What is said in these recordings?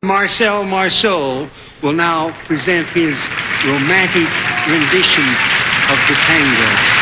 Marcel Marceau will now present his romantic rendition of the tango.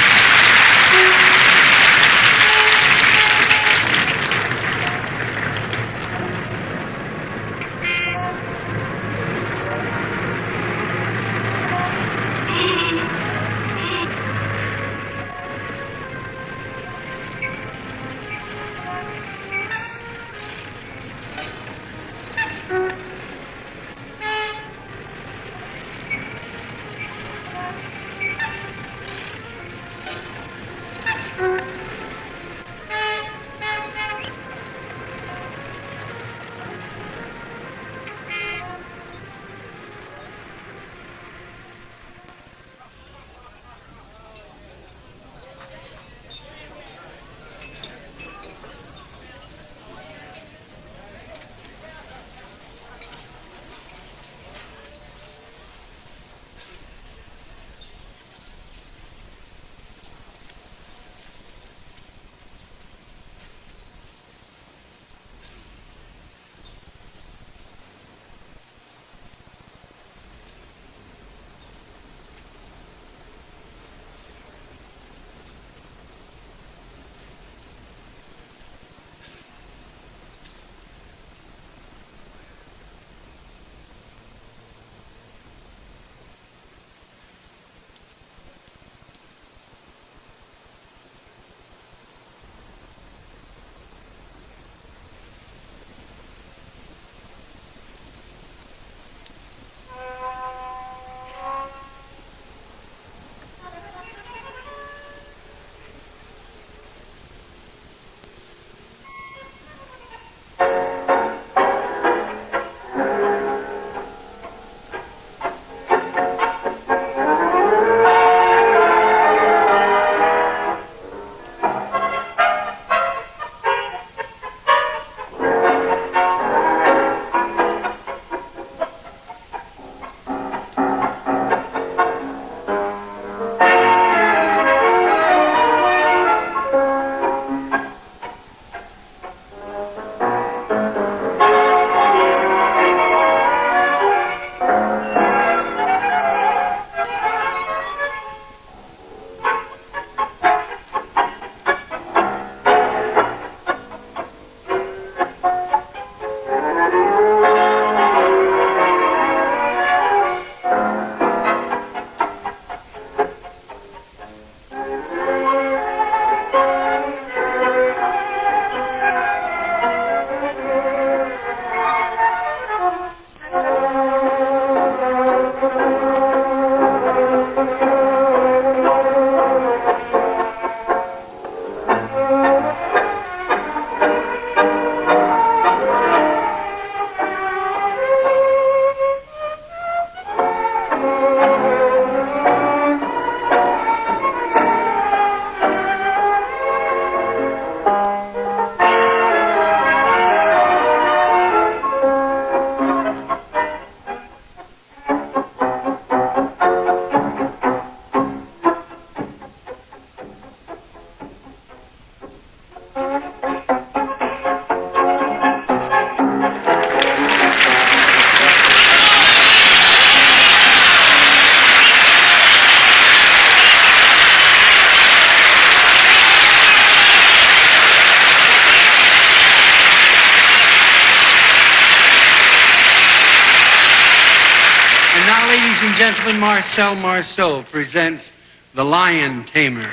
Ladies and gentlemen, Marcel Marceau presents The Lion Tamer.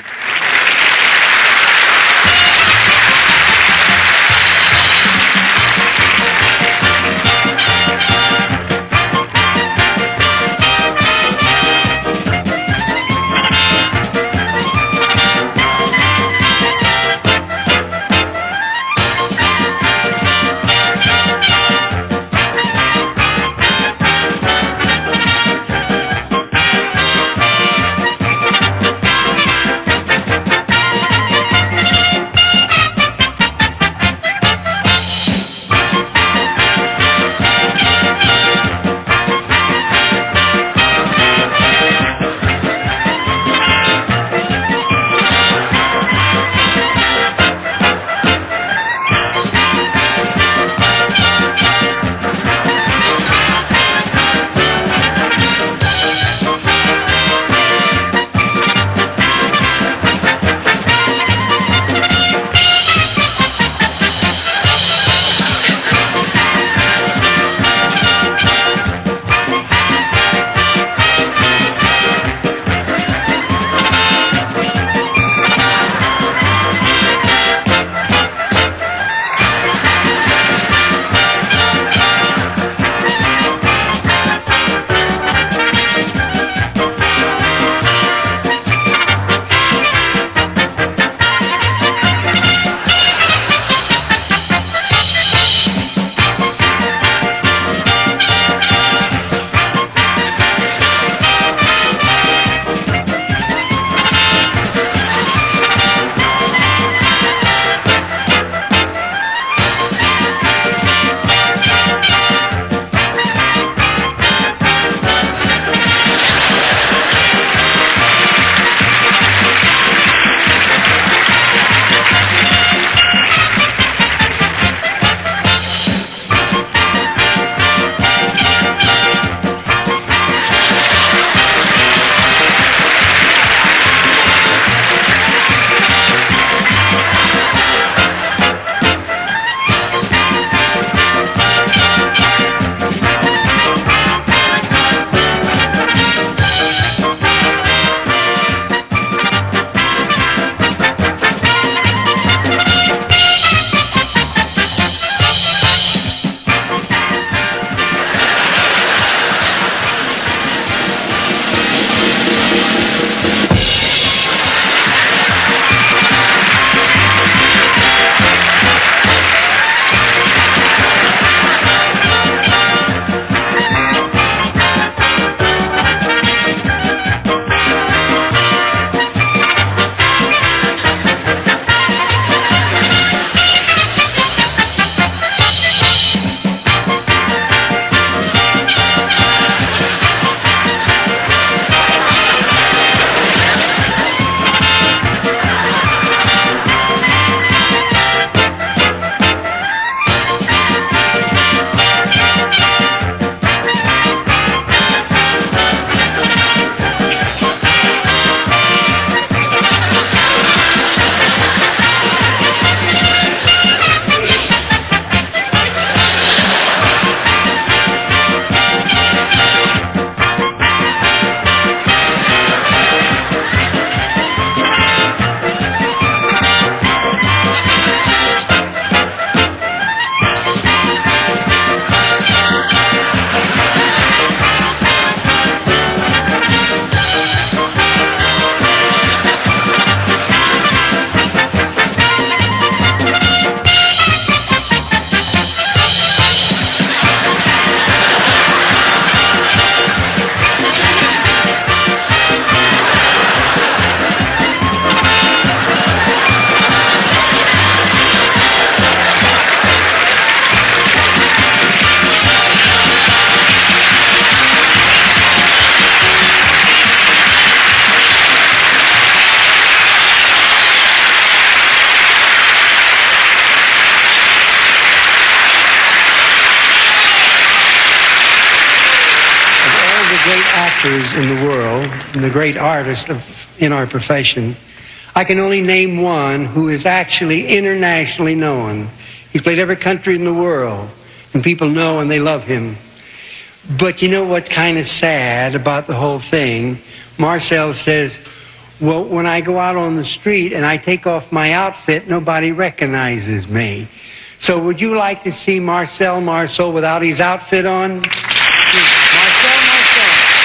actors in the world and the great artists in our profession, I can only name one who is actually internationally known. He's played every country in the world, and people know and they love him. But you know what's kind of sad about the whole thing? Marcel says, well, when I go out on the street and I take off my outfit, nobody recognizes me. So would you like to see Marcel Marceau without his outfit on? Marcel Marceau.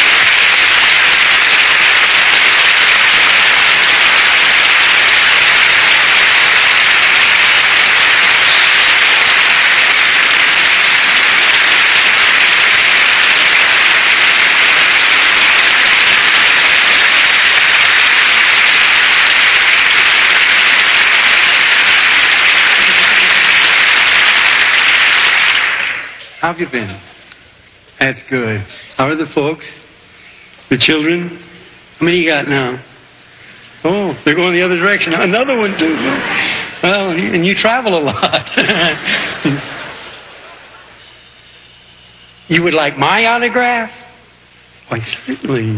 How have you been? That's good. How are the folks? The children? How many you got now? Oh, they're going the other direction. Another one too. Well, and you travel a lot. You would like my autograph? Why, certainly.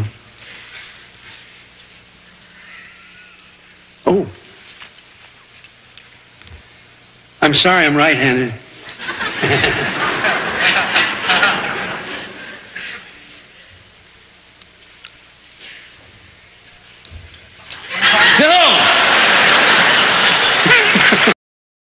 Oh. I'm sorry, I'm right-handed.